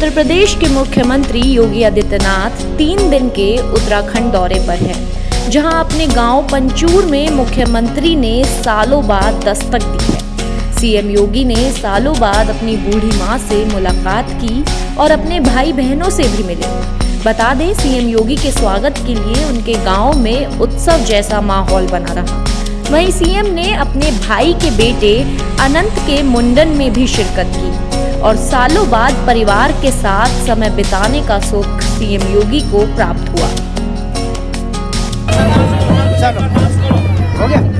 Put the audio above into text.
उत्तर प्रदेश के मुख्यमंत्री योगी आदित्यनाथ 3 दिन के उत्तराखंड दौरे पर हैं, जहां अपने गांव पंचूर में मुख्यमंत्री ने सालों बाद दस्तक दी है। सीएम योगी ने सालों बाद अपनी बूढ़ी मां से मुलाकात की और अपने भाई बहनों से भी मिले। बता दें, सीएम योगी के स्वागत के लिए उनके गांव में उत्सव जैसा माहौल बना रहा। वहीं सीएम ने अपने भाई के बेटे अनंत के मुंडन में भी शिरकत की और सालों बाद परिवार के साथ समय बिताने का सुख सीएम योगी को प्राप्त हुआ। हो गया।